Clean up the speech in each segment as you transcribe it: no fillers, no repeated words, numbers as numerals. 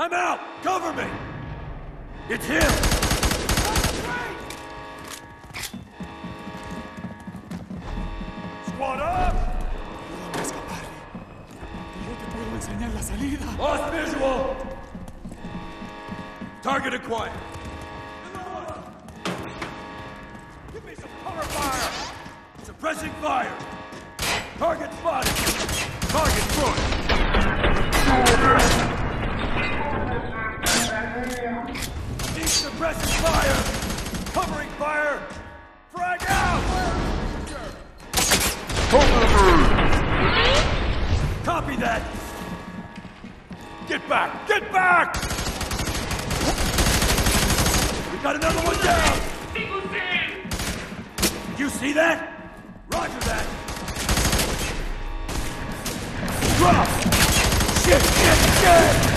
I'm out! Cover me! It's him! Squad up! Ayúdame a escapar. Yo te puedo enseñar la salida. Lost visual! Target acquired. Give me some cover fire! Suppressing fire! Target spotted! Target front! Deep suppressing fire! Covering fire! Frag out! Copy that! Get back! Get back! We got another one down! You see that? Roger that! Drop! Shit! Shit! Shit!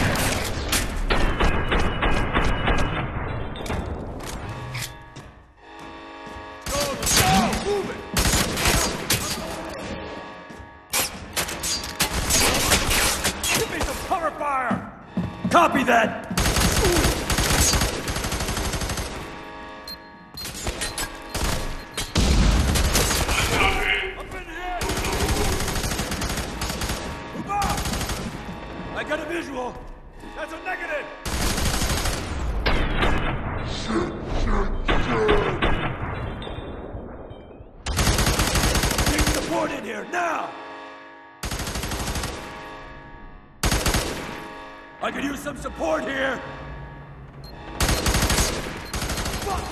Copy that! Up in here! Move up! I got a visual. That's a negative! Need support in here, now! I could use some support here! Fuck!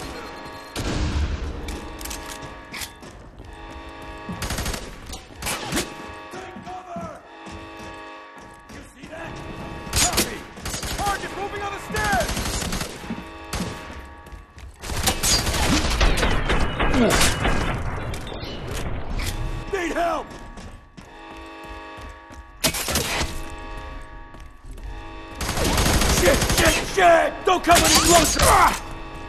Take cover! You see that? Copy! Target moving on the stairs! Need help! Shit! Shit! Shit! Don't come any closer! Ah!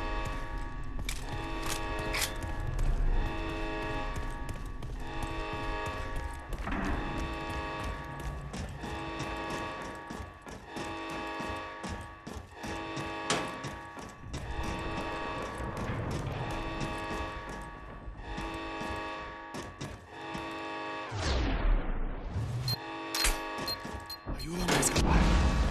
Ayúdame a escapar.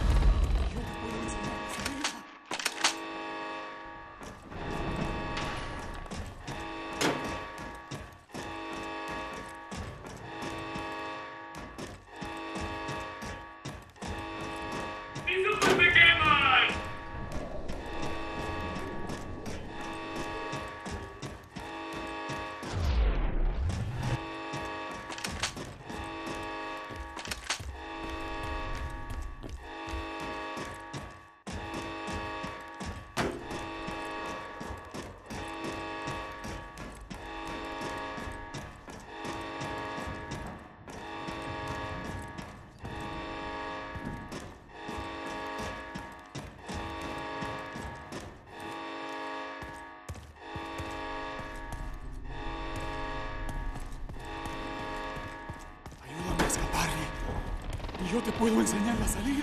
Y yo te puedo enseñar la salida.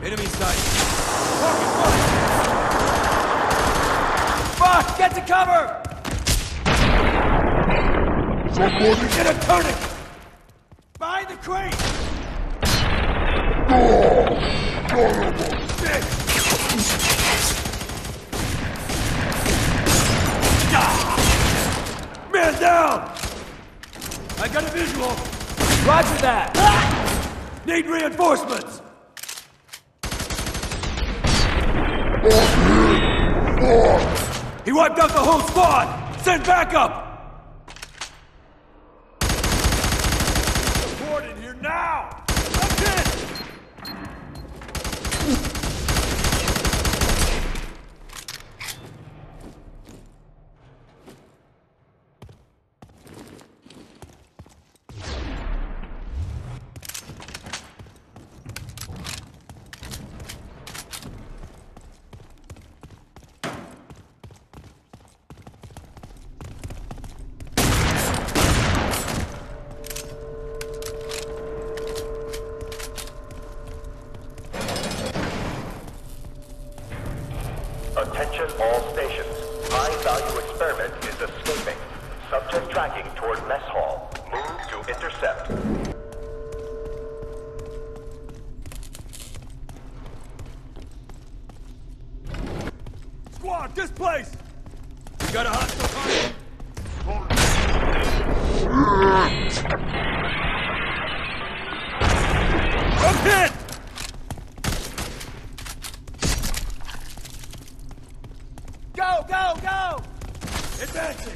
Enemy sight. Fuck! Get to cover! Somebody get a tourniquet! Behind the crate! Man down! I got a visual. Roger that. Need reinforcements. He wiped out the whole squad. Send backup. Support in here now. That's it. Attention all stations. High-value experiment is escaping. Subject tracking toward mess hall. Move to intercept. Squad, displaced! You got a hostile target? I'm hit! Go, go, go! Advancing!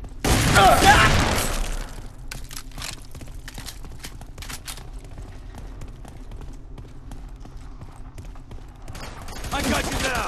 I got you now!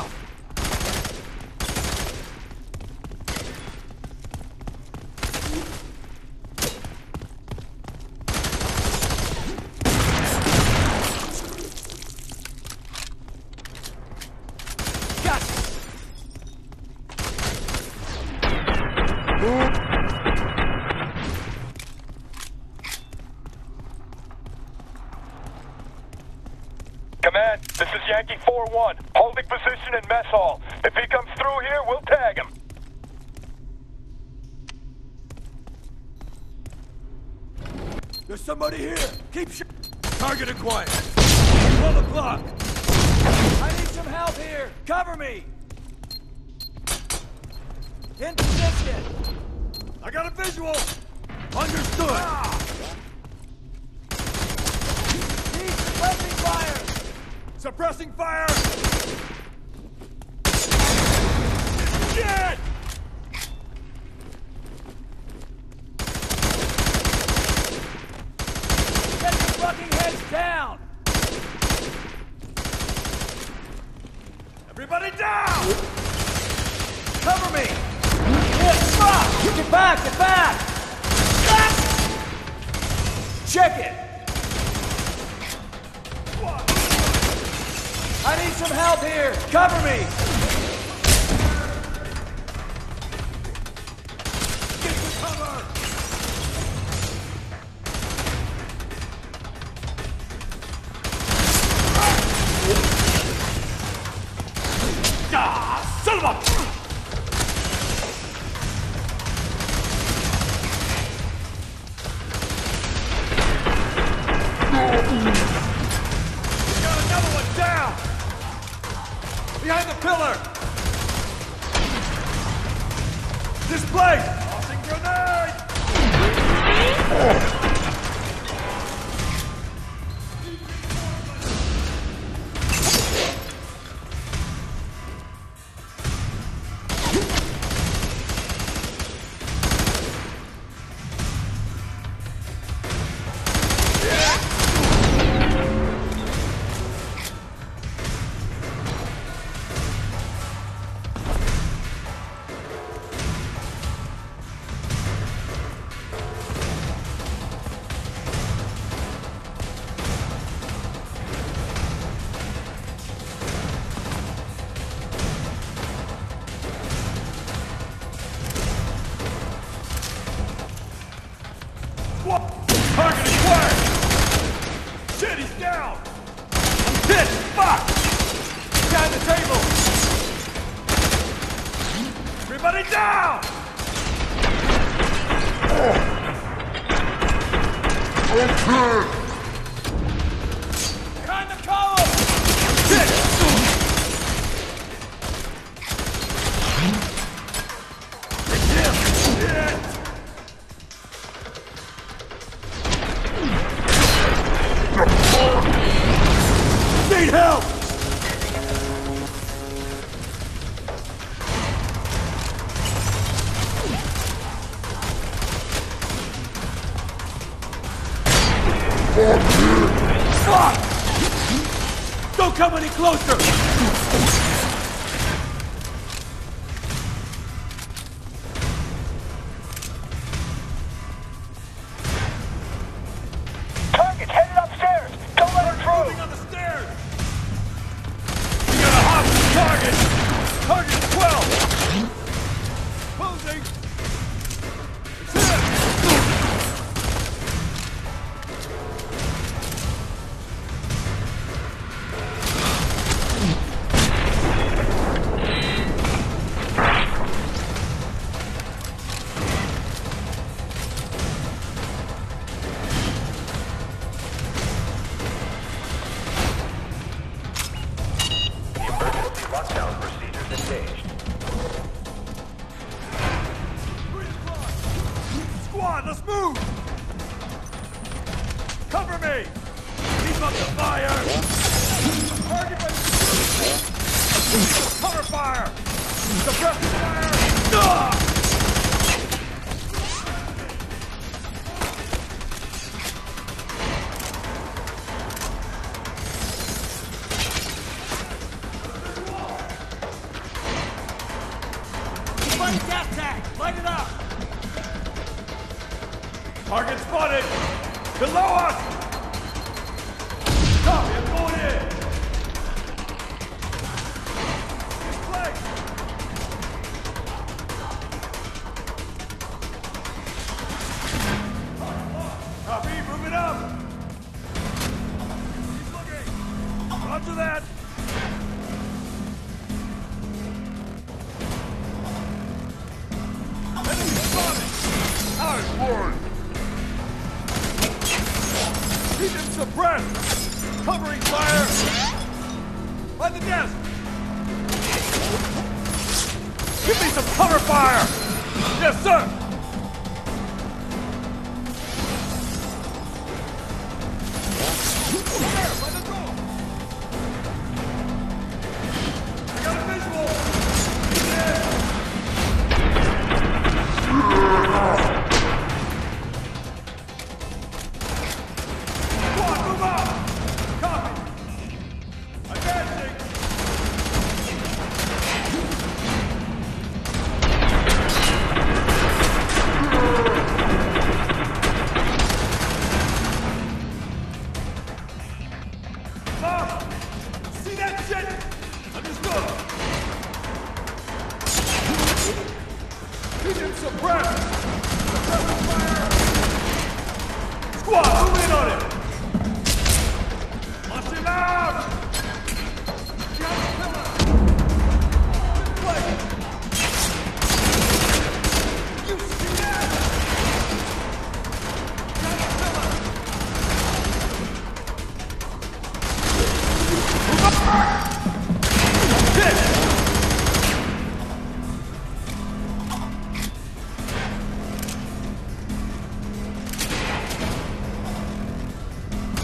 Command, this is Yankee 4-1, holding position in mess hall. If he comes through here, we'll tag him. There's somebody here! Keep target acquired! 12 o'clock! I need some help here! Cover me! In position! I got a visual! Understood! Need suppressing fire! Suppressing fire! Shit! Get your fucking heads down! Everybody down! Cover me! Fuck! Get back! Get back! Check it! I need some help here! Cover me! Get to cover! Ah, son of a... Got another one down! Behind the pillar! Display! Tossing grenade! Get down! Behind the column! Shit! It's him! Shit! Need help! Fuck! Don't come any closer! Target's headed upstairs! Don't let her Moving through! on the stairs! We got a hostage target! Target 12! Closing! It's him! Emergency lockdown procedures engaged. Squad, let's move! Cover me! Keep up the fire! Target ready! Cover fire! Suppress the fire! Ah! Somebody gas tag! Light it up! Target spotted! Below us! Copy, I'm going in! This place! Copy, moving up! He's looking! Roger that! Enemy spotted! Out! Keep him suppressed! Covering fire! By the desk! Give me some cover fire! Yes, sir! There, by the door! I got a visual! Yeah. Squad, move out! Copy! Advancing! See that shit? Understood! Keep him suppressed! Suppress the fire! Squad, move in on him!